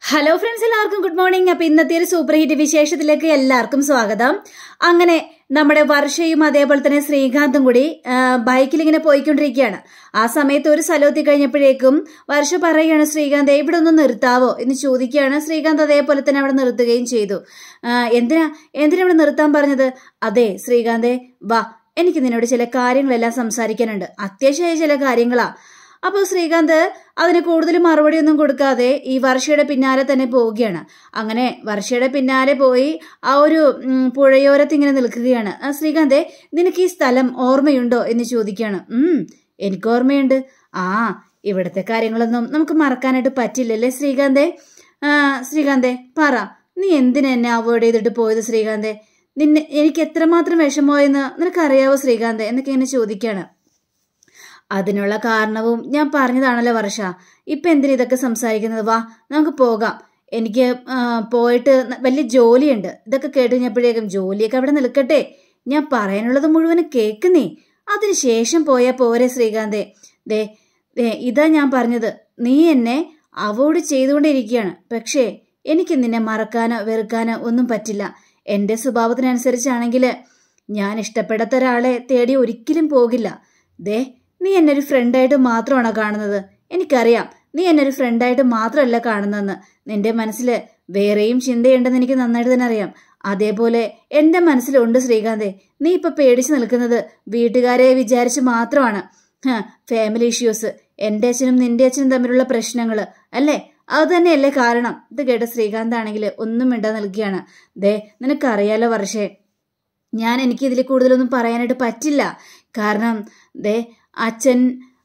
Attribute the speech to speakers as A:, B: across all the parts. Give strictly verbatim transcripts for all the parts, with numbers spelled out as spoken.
A: Hello friends, എല്ലാവർക്കും good morning. അപ്പൊ ഇന്നത്തെ ഒരു സൂപ്പർ ഹിറ്റ് വിശേഷത്തിലേക്ക് എല്ലാവർക്കും സ്വാഗതം. അങ്ങനെ നമ്മുടെ വർഷയും അതേപോലെ തന്നെ ശ്രീകാന്തും കൂടി ബൈക്കിൽ ഇങ്ങനെ പോയിക്കൊണ്ടിരിക്കുകയാണ്. ആ സമയത്ത് ഒരു സ്ഥലമെത്തി കഴിഞ്ഞപ്പോഴേക്കും വർഷ പറയുകയാണ്, ശ്രീകാന്ത് ഇവിടെ ഒന്ന് നിർത്താവോ എന്ന് ചോദിക്കുകയാണ്. ശ്രീകാന്ത് അതേപോലെ തന്നെ അവിടെ നിർത്തുകയും ചെയ്തു. എന്തിനാ എന്തിനാ ഇവിടെ നിർത്താൻ പറഞ്ഞത്? അതെ ശ്രീകാന്തേ, വാ, എനിക്ക് നിന്നോട് ചില കാര്യങ്ങളെല്ലാം സംസാരിക്കാനുണ്ട്. അത്യാവശ്യമായ ചില കാര്യങ്ങളാ. അപ്പോൾ ശ്രീകാന്ത് അതിന് കൂടുതൽ മറുപടി ഒന്നും കൊടുക്കാതെ ഈ വർഷയുടെ പിന്നാലെ തന്നെ പോവുകയാണ്. അങ്ങനെ വർഷയുടെ പിന്നാലെ പോയി ആ ഒരു പുഴയോരത്ത് ഇങ്ങനെ നിൽക്കുകയാണ്. ആ ശ്രീകാന്തേ, നിനക്ക് ഈ സ്ഥലം ഓർമ്മയുണ്ടോ എന്ന് ചോദിക്കുകയാണ്. ഉം എനിക്ക് ഓർമ്മയുണ്ട്. ആ ഇവിടുത്തെ കാര്യങ്ങളൊന്നും നമുക്ക് മറക്കാനായിട്ട് പറ്റില്ലല്ലേ ശ്രീകാന്തേ? ആ ശ്രീകാന്തേ പറ, നീ എന്തിനാ എന്നെ അവോയ്ഡ് ചെയ്തിട്ട് പോയത് ശ്രീകാന്തേ? നിന്നെ എനിക്ക് എത്രമാത്രം വിഷമമായെന്ന് നിനക്കറിയാവോ ശ്രീകാന്തേ എന്നൊക്കെ ഇങ്ങനെ ചോദിക്കുകയാണ്. അതിനുള്ള കാരണവും ഞാൻ പറഞ്ഞതാണല്ലോ വർഷ. ഇപ്പൊ എന്തിനാ ഇതൊക്കെ സംസാരിക്കുന്നത്? വാ, നമുക്ക് പോകാം. എനിക്ക് പോയിട്ട് വലിയ ജോലിയുണ്ട്. ഇതൊക്കെ കേട്ട് കഴിഞ്ഞപ്പോഴേക്കും ജോലിയൊക്കെ അവിടെ നിൽക്കട്ടെ, ഞാൻ പറയാനുള്ളത് മുഴുവനും കേൾക്കുന്നേ, അതിനുശേഷം പോയാ പോരെ ശ്രീകാന്തേ. ദേ ദേ ഇതാ ഞാൻ പറഞ്ഞത്. നീ എന്നെ അവോയ്ഡ് ചെയ്തുകൊണ്ടിരിക്കുകയാണ്. പക്ഷേ എനിക്ക് നിന്നെ മറക്കാനോ വെറുക്കാനോ ഒന്നും പറ്റില്ല. എൻ്റെ സ്വഭാവത്തിനനുസരിച്ചാണെങ്കിൽ ഞാൻ ഇഷ്ടപ്പെടാത്ത ഒരാളെ തേടി ഒരിക്കലും പോകില്ല. ദേ, നീ എന്നെ ഒരു ഫ്രണ്ടായിട്ട് മാത്രമാണോ കാണുന്നത്? എനിക്കറിയാം നീ എന്നെ ഒരു ഫ്രണ്ടായിട്ട് മാത്രമല്ല കാണുന്നതെന്ന്. നിന്റെ മനസ്സിൽ വേറെയും ചിന്തയുണ്ടെന്ന് എനിക്ക് നന്നായിട്ട് തന്നെ അറിയാം. അതേപോലെ എൻ്റെ മനസ്സിലുണ്ട് ശ്രീകാന്തേ. നീ ഇപ്പൊ പേടിച്ച് നിൽക്കുന്നത് വീട്ടുകാരെ വിചാരിച്ച് മാത്രമാണ്. ഫാമിലി ഇഷ്യൂസ്, എൻ്റെ അച്ഛനും നിന്റെ അച്ഛനും തമ്മിലുള്ള പ്രശ്നങ്ങൾ അല്ലേ, അത് തന്നെയല്ലേ കാരണം? ഇത് കേട്ട ശ്രീകാന്ത് ആണെങ്കിൽ ഒന്നും മിണ്ടാ നിൽക്കുകയാണ്. ദേ നിനക്കറിയാലോ വർഷേ, ഞാൻ എനിക്ക് ഇതിൽ കൂടുതലൊന്നും പറയാനായിട്ട് പറ്റില്ല. കാരണം ദേ അച്ഛൻ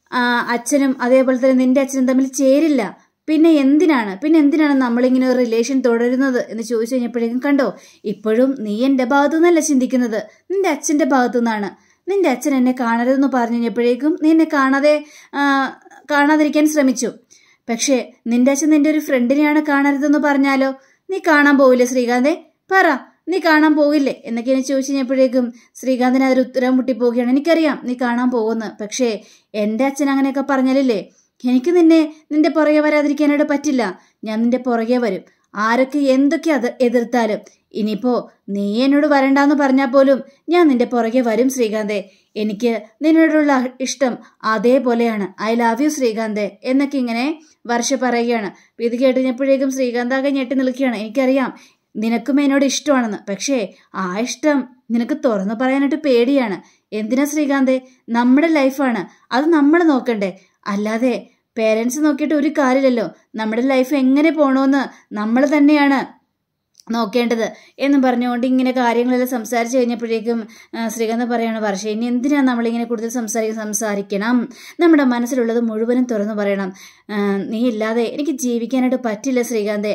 A: അച്ഛനും അതേപോലെ തന്നെ നിന്റെ അച്ഛനും തമ്മിൽ ചേരില്ല. പിന്നെ എന്തിനാണ് പിന്നെ എന്തിനാണ് നമ്മളിങ്ങനെ ഒരു റിലേഷൻ തുടരുന്നത് എന്ന് ചോദിച്ചു കഴിഞ്ഞപ്പോഴേക്കും കണ്ടോ, ഇപ്പോഴും നീ എൻ്റെ ഭാഗത്തു നിന്നല്ല ചിന്തിക്കുന്നത്, നിന്റെ അച്ഛൻ്റെ ഭാഗത്തു നിന്നാണ്. നിന്റെ അച്ഛൻ എന്നെ കാണരുതെന്ന് പറഞ്ഞു കഴിഞ്ഞപ്പോഴേക്കും നീ എന്നെ കാണാതെ കാണാതിരിക്കാൻ ശ്രമിച്ചു. പക്ഷേ നിന്റെ അച്ഛൻ നിന്റെ ഒരു ഫ്രണ്ടിനെയാണ് കാണരുതെന്ന് പറഞ്ഞാലോ, നീ കാണാൻ പോവില്ലേ ശ്രീകാന്തേ? പറ, നീ കാണാൻ പോകില്ലേ എന്നൊക്കെ എന്നെ ചോദിച്ചു കഴിഞ്ഞപ്പോഴേക്കും ശ്രീകാന്തിന് അതൊരു ഉത്തരം മുട്ടിപ്പോവുകയാണ്. എനിക്കറിയാം നീ കാണാൻ പോകുന്നു, പക്ഷേ എൻ്റെ അച്ഛൻ അങ്ങനെയൊക്കെ പറഞ്ഞാലില്ലേ, എനിക്ക് നിന്നെ നിന്റെ പുറകെ വരാതിരിക്കാനായിട്ട് പറ്റില്ല. ഞാൻ നിന്റെ പുറകെ വരും, ആരൊക്കെ എന്തൊക്കെ അത് എതിർത്താലും. ഇനിയിപ്പോ നീ എന്നോട് വരണ്ടാന്ന് പറഞ്ഞാൽ പോലും ഞാൻ നിന്റെ പുറകെ വരും ശ്രീകാന്തേ. എനിക്ക് നിന്നോടുള്ള ഇഷ്ടം അതേപോലെയാണ്. ഐ ലവ് യു ശ്രീകാന്തേ എന്നൊക്കെ ഇങ്ങനെ വർഷ പറയുകയാണ്. ഇത് കേട്ട് കഴിഞ്ഞപ്പോഴേക്കും ശ്രീകാന്താകെ ഞെട്ടി നിൽക്കുകയാണ്. എനിക്കറിയാം നിനക്കും എന്നോട് ഇഷ്ടമാണെന്ന്, പക്ഷേ ആ ഇഷ്ടം നിനക്ക് തുറന്നു പറയാനായിട്ട് പേടിയാണ്. എന്തിനാ ശ്രീകാന്തേ? നമ്മുടെ ലൈഫാണ്, അത് നമ്മൾ നോക്കണ്ടേ, അല്ലാതെ പേരൻസ് നോക്കിയിട്ട് ഒരു കാര്യമില്ലല്ലോ. നമ്മുടെ ലൈഫ് എങ്ങനെ പോകണമെന്ന് നമ്മൾ തന്നെയാണ് നോക്കേണ്ടത് എന്നും പറഞ്ഞുകൊണ്ട് ഇങ്ങനെ കാര്യങ്ങളെല്ലാം സംസാരിച്ചു കഴിഞ്ഞപ്പോഴേക്കും ശ്രീകാന്ത് പറയാണ്, വർഷ ഇനി എന്തിനാണ് നമ്മളിങ്ങനെ കൂടുതൽ സംസാരിക്കാൻ സംസാരിക്കണം നമ്മുടെ മനസ്സിലുള്ളത് മുഴുവനും തുറന്നു പറയണം. നീ ഇല്ലാതെ എനിക്ക് ജീവിക്കാനായിട്ട് പറ്റില്ല ശ്രീകാന്തേ.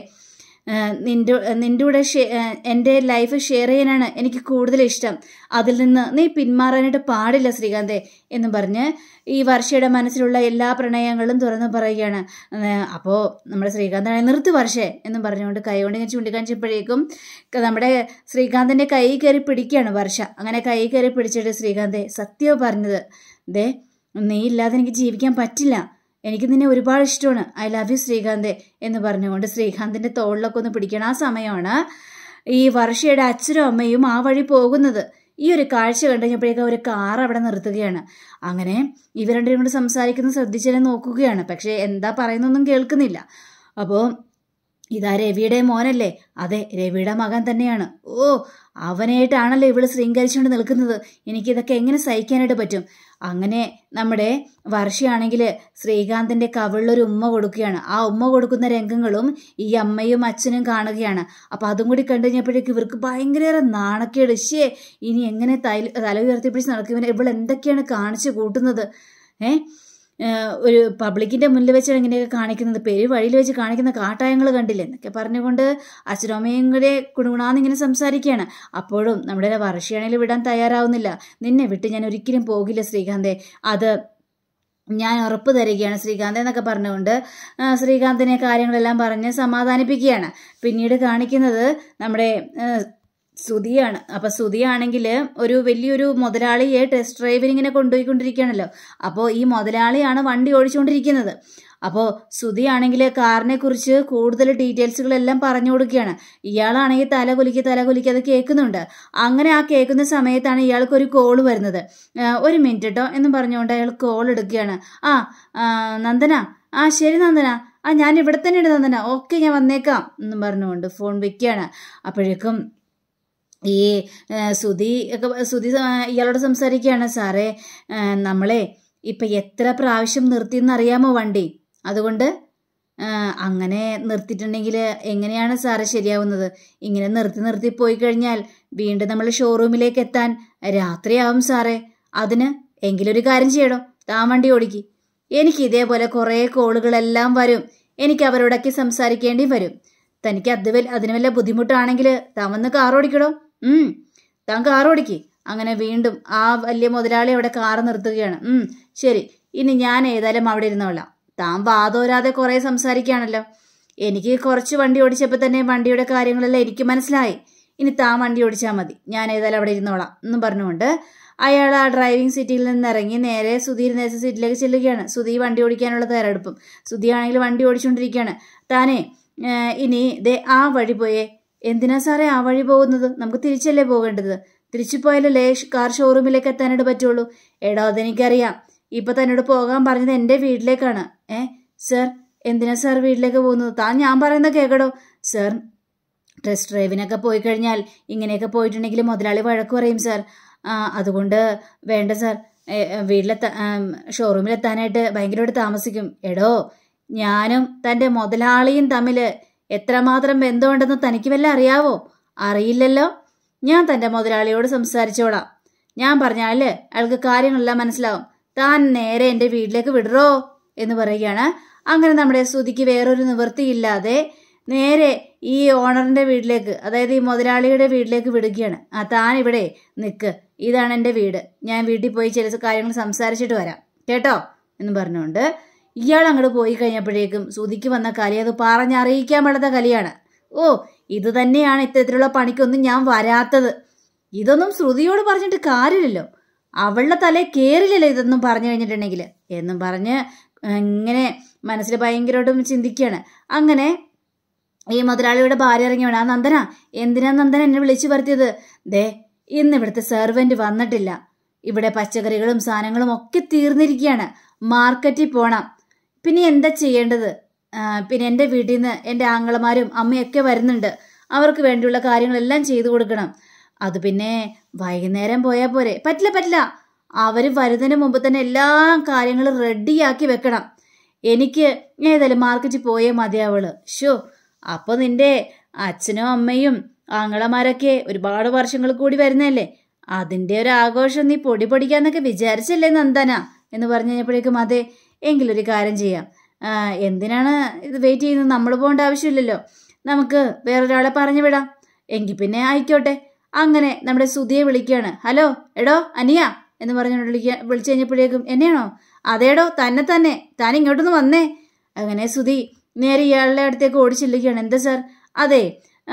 A: നിൻ്റെ നിൻ്റെ കൂടെ എൻ്റെ ലൈഫ് ഷെയർ ചെയ്യാനാണ് എനിക്ക് കൂടുതൽ ഇഷ്ടം. അതിൽ നിന്ന് നീ പിന്മാറാനായിട്ട് പാടില്ല ശ്രീകാന്തേ എന്നും പറഞ്ഞ് ഈ വർഷയുടെ മനസ്സിലുള്ള എല്ലാ പ്രണയങ്ങളും തുറന്നു പറയുകയാണ്. അപ്പോൾ നമ്മുടെ ശ്രീകാന്താണ് നിർത്തി വർഷേ എന്നും പറഞ്ഞുകൊണ്ട് കൈ കൊണ്ട് ഇങ്ങനെ ചൂണ്ടിക്കാണിച്ചപ്പോഴേക്കും നമ്മുടെ ശ്രീകാന്തിൻ്റെ കൈ കയറി പിടിക്കുകയാണ് വർഷ. അങ്ങനെ കൈ കയറി പിടിച്ചിട്ട് ശ്രീകാന്തേ, സത്യമോ പറഞ്ഞത്? ദേ നീ ഇല്ലാതെ എനിക്ക് ജീവിക്കാൻ പറ്റില്ല, എനിക്ക് നിന്നെ ഒരുപാട് ഇഷ്ടമാണ്, ഐ ലവ് യു ശ്രീകാന്തേ എന്ന് പറഞ്ഞുകൊണ്ട് ശ്രീകാന്തിൻ്റെ തോളിലൊക്കെ ഒന്ന് പിടിക്കണം. ആ സമയമാണ് ഈ വർഷയുടെ അച്ഛനും അമ്മയും ആ വഴി പോകുന്നത്. ഈ ഒരു കാഴ്ച കണ്ടു കഴിഞ്ഞപ്പോഴേക്കും ഒരു കാർ അവിടെ നിർത്തുകയാണ്. അങ്ങനെ ഇവർ രണ്ടുപേരും കൂടി സംസാരിക്കുന്നത് ശ്രദ്ധിച്ചാലും നോക്കുകയാണ്. പക്ഷേ എന്താ പറയുന്നൊന്നും കേൾക്കുന്നില്ല. അപ്പോൾ ഇതാ രവിയുടെ മോനല്ലേ? അതെ, രവിയുടെ മകൻ തന്നെയാണ്. ഓ, അവനായിട്ടാണല്ലോ ഇവള് ശൃംഗരിച്ചുകൊണ്ട് നിൽക്കുന്നത്. എനിക്കിതൊക്കെ എങ്ങനെ സഹിക്കാനായിട്ട് പറ്റും? അങ്ങനെ നമ്മുടെ വർഷയാണെങ്കിൽ ശ്രീകാന്തിൻ്റെ കവിളിലൊരു ഉമ്മ കൊടുക്കുകയാണ്. ആ ഉമ്മ കൊടുക്കുന്ന രംഗങ്ങളും ഈ അമ്മയും അച്ഛനും കാണുകയാണ്. അപ്പം അതും കൂടി കണ്ടു കഴിഞ്ഞപ്പോഴേക്കും ഇവർക്ക് ഭയങ്കര നാണക്കേട്. ശേ, ഇനി എങ്ങനെ തല തല ഉയർത്തിപ്പിടിച്ച് നടക്കും, ഇവൾ എന്തൊക്കെയാണ് കാണിച്ചു കൂട്ടുന്നത്? ഏ ഒരു പബ്ലിക്കിൻ്റെ മുന്നിൽ വെച്ചാണ് ഇങ്ങനെയൊക്കെ കാണിക്കുന്നത്, പെരു വഴിയിൽ വെച്ച് കാണിക്കുന്ന കാട്ടായങ്ങൾ കണ്ടില്ലേ എന്നൊക്കെ പറഞ്ഞുകൊണ്ട് അച്ഛനമ്മയും കൂടെ കുണുകുണാന്ന് ഇങ്ങനെ സംസാരിക്കുകയാണ്. അപ്പോഴും നമ്മുടെ വർഷയാണെങ്കിൽ വിടാൻ തയ്യാറാവുന്നില്ല. നിന്നെ വിട്ട് ഞാൻ ഒരിക്കലും പോകില്ല ശ്രീകാന്തേ, അത് ഞാൻ ഉറപ്പ് തരികയാണ് ശ്രീകാന്ത് എന്നൊക്കെ പറഞ്ഞുകൊണ്ട് ശ്രീകാന്തിനെ കാര്യങ്ങളെല്ലാം പറഞ്ഞ് സമാധാനിപ്പിക്കുകയാണ്. പിന്നീട് കാണിക്കുന്നത് നമ്മുടെ സുധിയാണ്. അപ്പൊ സുധിയാണെങ്കിൽ ഒരു വലിയൊരു മുതലാളിയെ ടെസ്റ്റ് ഡ്രൈവിന് ഇങ്ങനെ കൊണ്ടുപോയിക്കൊണ്ടിരിക്കുകയാണല്ലോ. അപ്പോൾ ഈ മുതലാളിയാണ് വണ്ടി ഓടിച്ചുകൊണ്ടിരിക്കുന്നത്. അപ്പോൾ സുധിയാണെങ്കിൽ കാറിനെ കുറിച്ച് കൂടുതൽ ഡീറ്റെയിൽസുകളെല്ലാം പറഞ്ഞു കൊടുക്കുകയാണ്. ഇയാളാണെങ്കിൽ തല കുലുക്കി തല കുലുക്കി അത് കേൾക്കുന്നുണ്ട്. അങ്ങനെ ആ കേൾക്കുന്ന സമയത്താണ് ഇയാൾക്ക് ഒരു കോള് വരുന്നത്. ഒരു മിനിറ്റ് കേട്ടോ എന്ന് പറഞ്ഞുകൊണ്ട് അയാൾ കോൾ എടുക്കുകയാണ്. ആ നന്ദന, ആ ശരി നന്ദന, ആ ഞാൻ ഇവിടെ തന്നെയുണ്ട് നന്ദന, ഓക്കെ ഞാൻ വന്നേക്കാം എന്നും പറഞ്ഞുകൊണ്ട് ഫോൺ വെക്കുകയാണ്. അപ്പോഴേക്കും ഈ സുധി ഒക്കെ സുധി ഇയാളോട് സംസാരിക്കുകയാണ്. സാറേ, നമ്മളെ ഇപ്പം എത്ര പ്രാവശ്യം നിർത്തിയെന്നറിയാമോ വണ്ടി? അതുകൊണ്ട് അങ്ങനെ നിർത്തിയിട്ടുണ്ടെങ്കിൽ എങ്ങനെയാണ് സാറേ ശരിയാവുന്നത്? ഇങ്ങനെ നിർത്തി നിർത്തി പോയി കഴിഞ്ഞാൽ വീണ്ടും നമ്മൾ ഷോറൂമിലേക്ക് എത്താൻ രാത്രിയാവും സാറേ. അതിന് എങ്കിലൊരു കാര്യം ചെയ്യണോ, താൻ വണ്ടി ഓടിക്ക്. എനിക്ക് ഇതേപോലെ കുറേ കോളുകളെല്ലാം വരും. എനിക്ക് അവരോടൊക്കെ സംസാരിക്കേണ്ടി വരും. തനിക്ക് അത് അതിന് വല്ല ബുദ്ധിമുട്ടാണെങ്കിൽ താൻ വന്ന് കാർ ഓടിക്കടോ. ഉം താൻ കാർ ഓടിക്ക്. അങ്ങനെ വീണ്ടും ആ വലിയ മുതലാളി അവിടെ കാറ് നിർത്തുകയാണ്. ഉം ശരി, ഇനി ഞാൻ ഏതായാലും അവിടെ ഇരുന്നോളാം. താൻ വാതോരാതെ കുറേ സംസാരിക്കുകയാണല്ലോ. എനിക്ക് കുറച്ച് വണ്ടി ഓടിച്ചപ്പോൾ തന്നെ വണ്ടിയുടെ കാര്യങ്ങളെല്ലാം എനിക്ക് മനസ്സിലായി. ഇനി താൻ വണ്ടി ഓടിച്ചാൽ മതി, ഞാൻ ഏതായാലും അവിടെ ഇരുന്നോളാം എന്നും പറഞ്ഞുകൊണ്ട് അയാൾ ആ ഡ്രൈവിംഗ് സീറ്റിൽ നിന്ന് ഇറങ്ങി നേരെ സുധി ഇരുന്ന സീറ്റിലേക്ക് ചെല്ലുകയാണ്. സുധി വണ്ടി ഓടിക്കാനുള്ള തയ്യാറെടുപ്പും. സുധിയാണെങ്കിൽ വണ്ടി ഓടിച്ചുകൊണ്ടിരിക്കുകയാണ്. താനേ ഇനി ദേ ആ വഴി പോയേ. എന്തിനാ സാറേ ആ വഴി പോകുന്നത്? നമുക്ക് തിരിച്ചല്ലേ പോകേണ്ടത്? തിരിച്ചു പോയാലല്ലേ കാർ ഷോറൂമിലേക്ക് എത്താനായിട്ട് പറ്റുള്ളൂ. എടോ അതെനിക്കറിയാം. ഇപ്പം തന്നോട് പോകാൻ പറഞ്ഞത് എൻ്റെ വീട്ടിലേക്കാണ്. ഏ സർ, എന്തിനാ സാർ വീട്ടിലേക്ക് പോകുന്നത്? താൻ ഞാൻ പറയുന്നത് കേൾക്കടോ. സർ, ടെസ്റ്റ് ഡ്രൈവിനൊക്കെ പോയി കഴിഞ്ഞാൽ ഇങ്ങനെയൊക്കെ പോയിട്ടുണ്ടെങ്കിൽ മുതലാളി വഴക്ക് പറയും സാർ. അതുകൊണ്ട് വേണ്ട സാർ, വീട്ടിലെത്താ ഷോറൂമിലെത്താനായിട്ട് ഭയങ്കരമായിട്ട് താമസിക്കും. എടോ, ഞാനും തൻ്റെ മുതലാളിയും തമ്മിൽ എത്രമാത്രം ബന്ധമുണ്ടെന്ന് തനിക്ക് വല്ല അറിയാവോ? അറിയില്ലല്ലോ. ഞാൻ തൻ്റെ മുതലാളിയോട് സംസാരിച്ചോളാം. ഞാൻ പറഞ്ഞാൽ അയാൾക്ക് കാര്യങ്ങളെല്ലാം മനസ്സിലാവും. താൻ നേരെ എൻ്റെ വീട്ടിലേക്ക് വിടറോ എന്ന് പറയുകയാണ്. അങ്ങനെ നമ്മുടെ സുധിക്ക് വേറൊരു നിവൃത്തിയില്ലാതെ നേരെ ഈ ഓണറിൻ്റെ വീട്ടിലേക്ക്, അതായത് ഈ മുതലാളിയുടെ വീട്ടിലേക്ക് വിടുകയാണ്. ആ താൻ ഇവിടെ നിൽക്ക്, ഇതാണ് എൻ്റെ വീട്, ഞാൻ വീട്ടിൽ പോയി ചില കാര്യങ്ങൾ സംസാരിച്ചിട്ട് വരാം കേട്ടോ എന്ന് പറഞ്ഞുകൊണ്ട് ഇയാൾ അങ്ങോട്ട് പോയി കഴിഞ്ഞപ്പോഴേക്കും സുധിക്ക് വന്ന കലി അത് പറഞ്ഞറിയിക്കാൻ പാടാത്ത കലിയാണ്. ഓ, ഇത് തന്നെയാണ് ഇത്തരത്തിലുള്ള പണിക്കൊന്നും ഞാൻ വരാത്തത്. ഇതൊന്നും ശ്രുതിയോട് പറഞ്ഞിട്ട് കാര്യമില്ലല്ലോ, അവളുടെ തലേ കയറില്ലല്ലോ ഇതൊന്നും പറഞ്ഞു കഴിഞ്ഞിട്ടുണ്ടെങ്കിൽ എന്നും പറഞ്ഞ് ഇങ്ങനെ മനസ്സിൽ ഭയങ്കരമായിട്ടും ചിന്തിക്കുകയാണ്. അങ്ങനെ ഈ മുതലാളിയുടെ ഭാര്യ ഇറങ്ങി വേണം. ആ നന്ദന, എന്തിനാ നന്ദന എന്നെ വിളിച്ചു വരുത്തിയത്? ദേ, ഇന്ന് ഇവിടുത്തെ സെർവൻറ്റ് വന്നിട്ടില്ല. ഇവിടെ പച്ചക്കറികളും സാധനങ്ങളും ഒക്കെ തീർന്നിരിക്കുകയാണ്. മാർക്കറ്റിൽ പോകണം. പിന്നെ എന്താ ചെയ്യേണ്ടത്? പിന്നെ എൻ്റെ വീട്ടിൽ നിന്ന് എൻ്റെ ആങ്ങളമാരും അമ്മയൊക്കെ വരുന്നുണ്ട്. അവർക്ക് വേണ്ടിയുള്ള കാര്യങ്ങളെല്ലാം ചെയ്തു കൊടുക്കണം. അത് പിന്നെ വൈകുന്നേരം പോയാൽ പോരെ? പറ്റില്ല പറ്റില്ല, അവർ വരുന്നതിന് മുമ്പ് തന്നെ എല്ലാ കാര്യങ്ങളും റെഡിയാക്കി വെക്കണം. എനിക്ക് ഏതായാലും മാർക്കറ്റിൽ പോയേ മതിയാവുള്ളൂ. ഷോ, അപ്പോൾ നിൻ്റെ അച്ഛനും അമ്മയും ആങ്ങളമാരൊക്കെ ഒരുപാട് വർഷങ്ങൾ കൂടി വരുന്നതല്ലേ, അതിൻ്റെ ഒരു ആഘോഷം നീ പൊടി പൊടിക്കാന്നൊക്കെ വിചാരിച്ചല്ലേ നന്ദന എന്ന് പറഞ്ഞു കഴിഞ്ഞപ്പോഴേക്കും അതെ, എങ്കിലൊരു കാര്യം ചെയ്യാം. എന്തിനാണ് ഇത് വെയിറ്റ് ചെയ്യുന്നത്? നമ്മൾ പോകേണ്ട ആവശ്യമില്ലല്ലോ, നമുക്ക് വേറൊരാളെ പറഞ്ഞു വിടാം. എങ്കിൽ പിന്നെ ആയിക്കോട്ടെ. അങ്ങനെ നമ്മുടെ സുധിയെ വിളിക്കുകയാണ്. ഹലോ എടോ അനിയ എന്ന് പറഞ്ഞുകൊണ്ട് വിളിക്കുക വിളിച്ചു കഴിഞ്ഞപ്പോഴേക്കും എന്നെയാണോ? അതേടോ, തന്നെ തന്നെ, താൻ ഇങ്ങോട്ടൊന്ന് വന്നേ. അങ്ങനെ സുധി നേരെ ഇയാളുടെ അടുത്തേക്ക് ഓടിച്ചില്ലിക്കുകയാണ്. എന്താ സാർ? അതെ,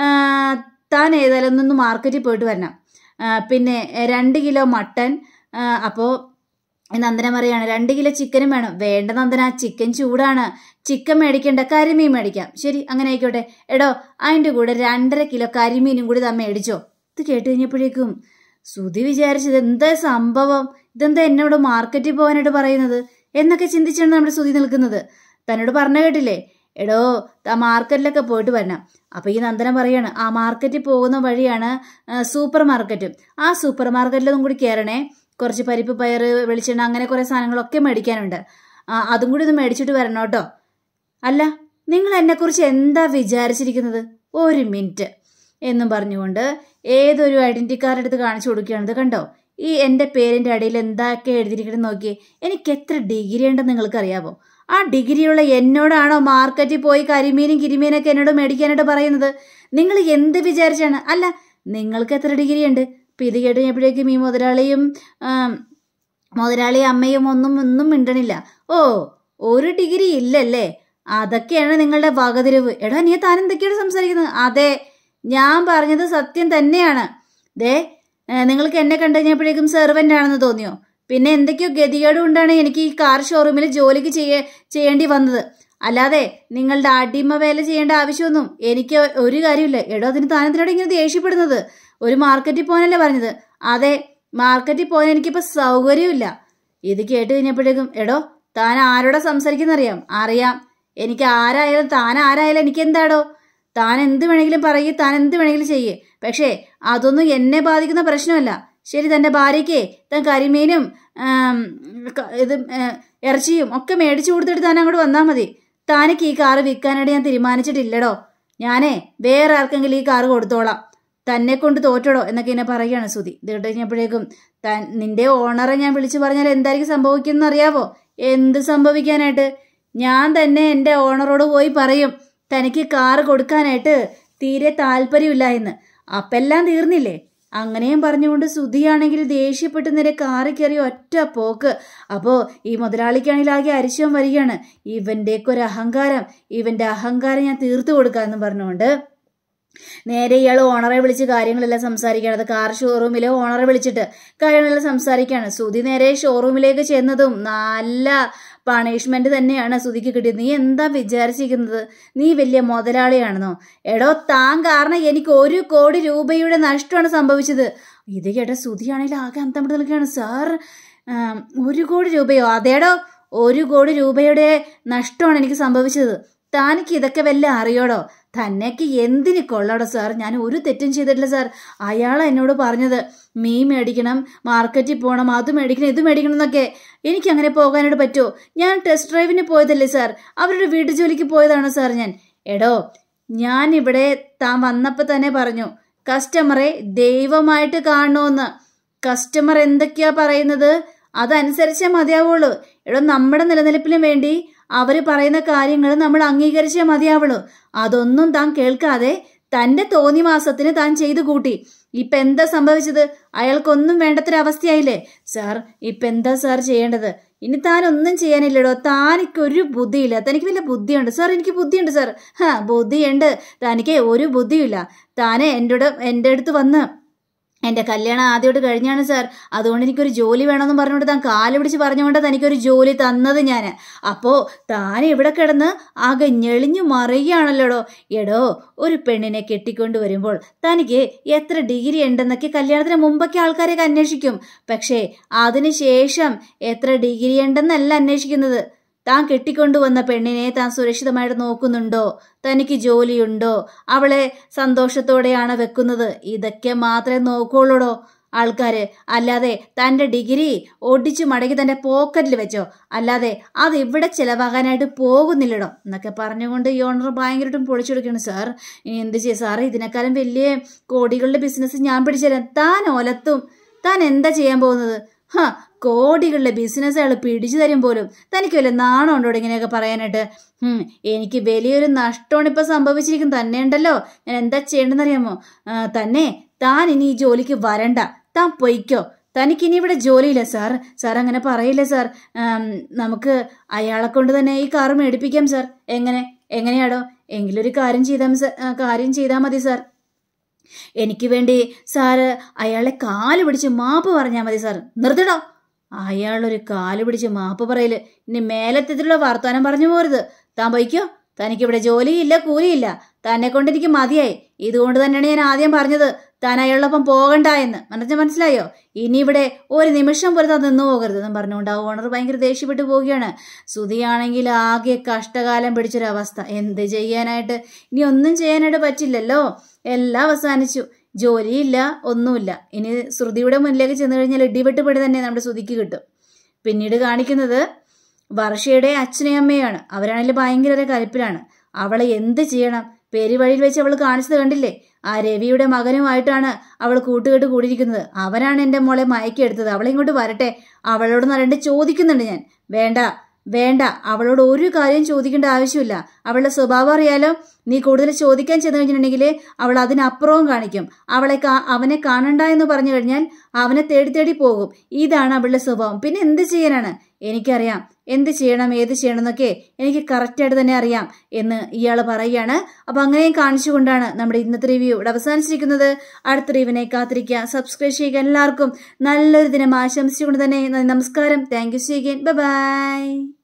A: താൻ ഏതായാലും ഒന്ന് മാർക്കറ്റിൽ പോയിട്ട് വരണം. പിന്നെ രണ്ട് കിലോ മട്ടൻ. അപ്പോൾ നന്ദന പറയാണ് രണ്ട് കിലോ ചിക്കനും വേണം. വേണ്ട നന്ദന, ചിക്കൻ ചൂടാണ്, ചിക്കൻ മേടിക്കേണ്ട, കരിമീൻ മേടിക്കാം. ശരി, അങ്ങനെ ആയിക്കോട്ടെ. എടോ, അതിൻ്റെ കൂടെ രണ്ടര കിലോ കരിമീനും കൂടി താൻ മേടിച്ചോ. ഇത് കേട്ട് കഴിഞ്ഞപ്പോഴേക്കും സുധി വിചാരിച്ചത് എന്താ സംഭവം, ഇതെന്താ എന്നോട് മാർക്കറ്റിൽ പോകാനായിട്ട് പറയുന്നത് എന്നൊക്കെ ചിന്തിച്ചാണ് നമ്മുടെ സുധി നിൽക്കുന്നത്. തന്നോട് പറഞ്ഞു കേട്ടില്ലേ, എടോ താ മാർക്കറ്റിലൊക്കെ പോയിട്ട് വരണം. അപ്പോൾ ഈ നന്ദന പറയാണ്, ആ മാർക്കറ്റിൽ പോകുന്ന വഴിയാണ് സൂപ്പർ മാർക്കറ്റും. ആ സൂപ്പർ മാർക്കറ്റിലൊന്നും കൂടി കയറണേ. കുറച്ച് പരിപ്പ്, പയർ, വെളിച്ചെണ്ണ, അങ്ങനെ കുറേ സാധനങ്ങളൊക്കെ മേടിക്കാനുണ്ട്. അതും കൂടി ഒന്ന് മേടിച്ചിട്ട് വരണം കേട്ടോ. അല്ല, നിങ്ങൾ എന്നെക്കുറിച്ച് എന്താ വിചാരിച്ചിരിക്കുന്നത്? ഒരു മിനിറ്റ് എന്നും പറഞ്ഞുകൊണ്ട് ഏതൊരു ഐഡൻറ്റി കാർഡ് എടുത്ത് കാണിച്ചു കൊടുക്കുകയാണിത്. കണ്ടോ, ഈ എൻ്റെ പേരിൻ്റെ അടിയിൽ എന്താക്കെ എഴുതിയിരിക്കണം നോക്കിയേ. എനിക്ക് എത്ര ഡിഗ്രി ഉണ്ടെന്ന് നിങ്ങൾക്കറിയാമോ? ആ ഡിഗ്രിയുള്ള എന്നോടാണോ മാർക്കറ്റിൽ പോയി കരിമീനും കിരിമീനൊക്കെ എന്നോട് മേടിക്കാനായിട്ട് പറയുന്നത്? നിങ്ങൾ എന്ത് വിചാരിച്ചാണ്? അല്ല, നിങ്ങൾക്ക് എത്ര ഡിഗ്രി ഉണ്ട്? അപ്പം ഇത് കേട്ട് കഴിഞ്ഞപ്പോഴേക്കും ഈ മുതലാളിയും മുതലാളി അമ്മയും ഒന്നും ഒന്നും മിണ്ടണില്ല. ഓ, ഒരു ഡിഗ്രി ഇല്ലല്ലേ, അതൊക്കെയാണ് നിങ്ങളുടെ വകതിരിവ്. എടാ, നീ താൻ എന്തൊക്കെയാണ് സംസാരിക്കുന്നത്? അതെ, ഞാൻ പറഞ്ഞത് സത്യം തന്നെയാണ്. ദേ, നിങ്ങൾക്ക് എന്നെ കണ്ടു കഴിഞ്ഞപ്പോഴേക്കും സെർവൻ്റ് ആണെന്ന് തോന്നിയോ? പിന്നെ എന്തൊക്കെയോ ഗതികേട് കൊണ്ടാണ് എനിക്ക് ഈ കാർ ഷോറൂമിൽ ജോലിക്ക് ചെയ്യേ ചെയ്യേണ്ടി വന്നത്. അല്ലാതെ നിങ്ങളുടെ അടിമ വേല ചെയ്യേണ്ട ആവശ്യമൊന്നും എനിക്ക് ഒരു കാര്യമില്ല. എടോ, അതിന് താനെന്തിനോട് ഇങ്ങനെ ദേഷ്യപ്പെടുന്നത്? ഒരു മാർക്കറ്റിൽ പോകാനല്ലേ പറഞ്ഞത്? അതെ, മാർക്കറ്റിൽ പോകാൻ എനിക്കിപ്പോൾ സൗകര്യമില്ല. ഇത് കേട്ട് കഴിഞ്ഞപ്പോഴേക്കും, എടോ, താൻ ആരോടെ സംസാരിക്കുന്നറിയാം? അറിയാം. എനിക്ക് ആരായാലും താൻ ആരായാലും എനിക്ക് എന്താടോ? താൻ എന്ത് വേണമെങ്കിലും പറയുക, താൻ എന്ത് വേണമെങ്കിലും ചെയ്യേ. പക്ഷേ അതൊന്നും എന്നെ ബാധിക്കുന്ന പ്രശ്നമല്ല. ശരി, തൻ്റെ ഭാര്യയ്ക്ക് താൻ കരിമീനും ഇത് ഇറച്ചിയും ഒക്കെ മേടിച്ചു കൊടുത്തിട്ട് താൻ അങ്ങോട്ട് വന്നാൽ മതി. താനക്ക് ഈ കാറ് വിൽക്കാനായിട്ട് ഞാൻ തീരുമാനിച്ചിട്ടില്ലടോ. ഞാനേ വേറെ ആർക്കെങ്കിലും ഈ കാറ് കൊടുത്തോളാം. തന്നെ കൊണ്ട് തോറ്റടോ എന്നൊക്കെ എന്നെ പറയുകയാണ് ശ്രുതി. ഇത് കേട്ട് കഴിഞ്ഞപ്പോഴേക്കും, താൻ നിന്റെ ഓണറെ ഞാൻ വിളിച്ചു പറഞ്ഞാൽ എന്തായിരിക്കും സംഭവിക്കുമെന്ന് അറിയാവോ? എന്ത് സംഭവിക്കാനായിട്ട്? ഞാൻ തന്നെ എൻ്റെ ഓണറോട് പോയി പറയും തനിക്ക് കാറ് കൊടുക്കാനായിട്ട് തീരെ താല്പര്യമില്ല എന്ന്. അപ്പെല്ലാം തീർന്നില്ലേ? അങ്ങനെയും പറഞ്ഞുകൊണ്ട് ശ്രുതിയാണെങ്കിൽ ദേഷ്യപ്പെട്ട് നേരെ കാറി കയറി ഒറ്റ പോക്ക്. അപ്പോൾ ഈ മുതലാളിക്കാണെങ്കിൽ ആകെ അരിശം വരികയാണ്. ഇവൻ്റെയൊക്കെ ഒരു അഹങ്കാരം, ഇവൻ്റെ അഹങ്കാരം ഞാൻ തീർത്തു കൊടുക്കാമെന്ന് പറഞ്ഞുകൊണ്ട് നേരെ ഇയാൾ ഓണറെ വിളിച്ച് കാര്യങ്ങളെല്ലാം സംസാരിക്കുകയാണ്. അത് കാർ ഷോറൂമിലെ ഓണറെ വിളിച്ചിട്ട് കാര്യങ്ങളെല്ലാം സംസാരിക്കുകയാണ്. ശ്രുതി നേരെ ഷോറൂമിലേക്ക് ചെന്നതും നല്ല പണിഷ്മെന്റ് തന്നെയാണ് ശ്രുതിക്ക് കിട്ടിയത്. നീ എന്താ വിചാരിച്ചിരിക്കുന്നത്? നീ വലിയ മുതലാളിയാണെന്നോ? എടോ, താൻ കാരണം എനിക്ക് ഒരു കോടി രൂപയുടെ നഷ്ടമാണ് സംഭവിച്ചത്. ഇത് കേട്ട ശ്രുതിയാണെങ്കിൽ ആകെ അന്തം വിട്ട് നിൽക്കുകയാണ്. സാർ, ഒരു കോടി രൂപയോ? അതേടോ, ഒരു കോടി രൂപയുടെ നഷ്ടമാണ് എനിക്ക് സംഭവിച്ചത്. താനിക്ക് ഇതൊക്കെ വല്ല അറിയോടോ? തന്നെക്ക് എന്തിന് കൊള്ളാടോ സാർ? ഞാൻ ഒരു തെറ്റും ചെയ്തിട്ടില്ല സാർ. അയാൾ എന്നോട് പറഞ്ഞത് മീൻ മേടിക്കണം, മാർക്കറ്റിൽ പോകണം, അത് മേടിക്കണം, ഇത് മേടിക്കണം എന്നൊക്കെ. എനിക്കങ്ങനെ പോകാനായിട്ട് പറ്റുമോ? ഞാൻ ടെസ്റ്റ് ഡ്രൈവിന് പോയതല്ലേ സാർ? അവരുടെ വീട്ടു ജോലിക്ക് പോയതാണോ സാർ ഞാൻ? എടോ, ഞാൻ ഇവിടെ താൻ വന്നപ്പോൾ തന്നെ പറഞ്ഞു കസ്റ്റമറെ ദൈവമായിട്ട് കാണണമെന്ന്. കസ്റ്റമർ എന്തൊക്കെയാ പറയുന്നത് അതനുസരിച്ചേ മതിയാവുള്ളൂ. എടോ, നമ്മുടെ നിലനിൽപ്പിന് വേണ്ടി അവർ പറയുന്ന കാര്യങ്ങൾ നമ്മൾ അംഗീകരിച്ചേ മതിയാവുള്ളൂ. അതൊന്നും താൻ കേൾക്കാതെ തൻ്റെ തോന്നി മാസത്തിന് താൻ ചെയ്തു കൂട്ടി. ഇപ്പം എന്താ സംഭവിച്ചത്? അയാൾക്കൊന്നും വേണ്ടത്തൊരവസ്ഥയായില്ലേ സാർ? ഇപ്പം എന്താ സാർ ചെയ്യേണ്ടത്? ഇനി താൻ ഒന്നും ചെയ്യാനില്ലടോ. താനിക്കൊരു ബുദ്ധിയില്ല. തനിക്ക് വല്ല ബുദ്ധിയുണ്ട് സാർ? എനിക്ക് ബുദ്ധിയുണ്ട് സാർ. ഹാ, ബുദ്ധിയുണ്ട്. തനിക്ക് ഒരു ബുദ്ധിയില്ല. താനെ എൻ്റെ എൻ്റെ അടുത്ത് വന്ന് എൻ്റെ കല്യാണം ആദ്യമായിട്ട് കഴിഞ്ഞാണ് സാർ, അതുകൊണ്ട് എനിക്കൊരു ജോലി വേണമെന്ന് പറഞ്ഞുകൊണ്ട് താൻ കാല് പിടിച്ച് പറഞ്ഞുകൊണ്ട് തനിക്കൊരു ജോലി തന്നത് ഞാൻ. അപ്പോൾ താൻ ഇവിടെ കിടന്ന് ആകെ ഞെളിഞ്ഞു മറിയുകയാണല്ലോടോ. എടോ, ഒരു പെണ്ണിനെ കെട്ടിക്കൊണ്ട് വരുമ്പോൾ തനിക്ക് എത്ര ഡിഗ്രി ഉണ്ടെന്നൊക്കെ കല്യാണത്തിന് മുമ്പൊക്കെ ആൾക്കാരെയൊക്കെ അന്വേഷിക്കും. പക്ഷേ അതിന് ശേഷം എത്ര ഡിഗ്രി ഉണ്ടെന്നല്ല അന്വേഷിക്കുന്നത്. താൻ കെട്ടിക്കൊണ്ടുവന്ന പെണ്ണിനെ താൻ സുരക്ഷിതമായിട്ട് നോക്കുന്നുണ്ടോ? തനിക്ക് ജോലിയുണ്ടോ? അവളെ സന്തോഷത്തോടെയാണ് വെക്കുന്നത്? ഇതൊക്കെ മാത്രമേ നോക്കുള്ളൂടോ ആൾക്കാര്. അല്ലാതെ തൻ്റെ ഡിഗ്രി ഒടിച്ചു മടക്കി തൻ്റെ പോക്കറ്റിൽ വെച്ചോ, അല്ലാതെ അത് ഇവിടെ ചിലവാകാനായിട്ട് പോകുന്നില്ലടോ എന്നൊക്കെ പറഞ്ഞുകൊണ്ട് ഈ ഓണർ ഭയങ്കരമായിട്ടും പൊളിച്ചെടുക്കുകയാണ്. സാർ, ഇനി എന്ത് ചെയ്യും സാറേ? ഇതിനേക്കാളും വലിയ കോടികളുടെ ബിസിനസ് ഞാൻ പിടിച്ചുതരാം. താൻ ഒലത്തും. താൻ എന്താ ചെയ്യാൻ പോകുന്നത്? ഹാ, കോടികളുടെ ബിസിനസ് അയാൾ പിടിച്ചു തരും പോലും. തനിക്ക് വല്ല നാണം ഉണ്ടോ ഇങ്ങനെയൊക്കെ പറയാനായിട്ട്? എനിക്ക് വലിയൊരു നഷ്ടമാണ് ഇപ്പം സംഭവിച്ചിരിക്കും. തന്നെ ഉണ്ടല്ലോ, ഞാൻ എന്താ ചെയ്യേണ്ടതെന്നറിയാമോ? തന്നെ താൻ ഇനി ഈ ജോലിക്ക് വരണ്ട. താൻ പൊയ്ക്കോ. തനിക്കിനി ഇവിടെ ജോലിയില്ല. സാർ, സാർ അങ്ങനെ പറയില്ലേ സാർ. നമുക്ക് അയാളെ കൊണ്ട് തന്നെ ഈ കാറ് മേടിപ്പിക്കാം സാർ. എങ്ങനെ എങ്ങനെയാടോ? എങ്കിലൊരു കാര്യം ചെയ്താൽ കാര്യം ചെയ്താൽ മതി സാർ. എനിക്ക് വേണ്ടി സാറ് അയാളെ കാല് പിടിച്ച് മാപ്പ് പറഞ്ഞാൽ മതി സാർ. നിർത്തിടോ. അയാളൊരു കാല് പിടിച്ച് മാപ്പ് പറയല് ഇനി മേലെത്തിലുള്ള വർത്താനം പറഞ്ഞു പോരുത്. താൻ പോയിക്കോ. തനിക്കിവിടെ ജോലിയില്ല, കൂലിയില്ല. തന്നെ കൊണ്ട് എനിക്ക് മതിയായി. ഇതുകൊണ്ട് തന്നെയാണ് ഞാൻ ആദ്യം പറഞ്ഞത് താൻ അയാളോടൊപ്പം പോകണ്ട എന്ന്. മനസ്സിൽ മനസ്സിലായോ? ഇനി ഇവിടെ ഒരു നിമിഷം പോലെ താൻ നിന്നു പോകരുത് എന്ന് പറഞ്ഞുകൊണ്ട് ആ ഓണർ ഭയങ്കര ദേഷ്യപ്പെട്ടു പോവുകയാണ്. ശ്രുതിയാണെങ്കിൽ ആകെ കഷ്ടകാലം പിടിച്ചൊരവസ്ഥ. എന്ത് ചെയ്യാനായിട്ട്? ഇനി ഒന്നും ചെയ്യാനായിട്ട് പറ്റില്ലല്ലോ. എല്ലാം അവസാനിച്ചു. ജോലിയില്ല, ഒന്നുമില്ല. ഇനി ശ്രുതിയുടെ മുന്നിലേക്ക് ചെന്ന് കഴിഞ്ഞാൽ ഇടിവെട്ട് പടി തന്നെ നമ്മുടെ ശ്രുതിക്ക് കിട്ടും. പിന്നീട് കാണിക്കുന്നത് വർഷയുടെ അച്ഛനെയും അമ്മയാണ്. അവരാണെങ്കിൽ ഭയങ്കര കലിപ്പിലാണ്. അവളെ എന്ത് ചെയ്യണം? പെരുവഴിയിൽ വെച്ച് അവൾ കാണിച്ചത് കണ്ടില്ലേ? ആ രവിയുടെ മകനുമായിട്ടാണ് അവൾ കൂട്ടുകെട്ട് കൂടിയിരിക്കുന്നത്. അവനാണ് എൻ്റെ മോളെ മയക്കിയെടുത്തത്. അവളെ ഇങ്ങോട്ട് വരട്ടെ, അവളോട് നരണ്ട് ചോദിക്കുന്നുണ്ട് ഞാൻ. വേണ്ട വേണ്ട, അവളോട് ഒരു കാര്യം ചോദിക്കേണ്ട ആവശ്യമില്ല. അവളുടെ സ്വഭാവം അറിയാലോ. നീ കൂടുതൽ ചോദിക്കാൻ ചെന്ന് കഴിഞ്ഞിട്ടുണ്ടെങ്കിൽ അവൾ അതിനപ്പുറവും കാണിക്കും. അവളെ അവനെ കാണണ്ട എന്ന് പറഞ്ഞു കഴിഞ്ഞാൽ അവനെ തേടി തേടി പോകും. ഇതാണ് അവളുടെ സ്വഭാവം. പിന്നെ എന്ത് ചെയ്യാനാണ്? എനിക്കറിയാം. എന്ത് ചെയ്യണം ഏത് ചെയ്യണം എന്നൊക്കെ എനിക്ക് കറക്റ്റായിട്ട് തന്നെ അറിയാം എന്ന് ഇയാൾ പറയുകയാണ്. അപ്പം അങ്ങനെയും കാണിച്ചുകൊണ്ടാണ് നമ്മുടെ ഇന്നത്തെ റിവ്യൂ ഇവിടെ അവസാനിച്ചിരിക്കുന്നത്. അടുത്ത റിവ്യൂവിനെ കാത്തിരിക്കുക, സബ്സ്ക്രൈബ് ചെയ്യുക. എല്ലാവർക്കും നല്ലൊരു ദിനം ആശംസിച്ചുകൊണ്ട് തന്നെ നമസ്കാരം. Thank you see again. Bye by.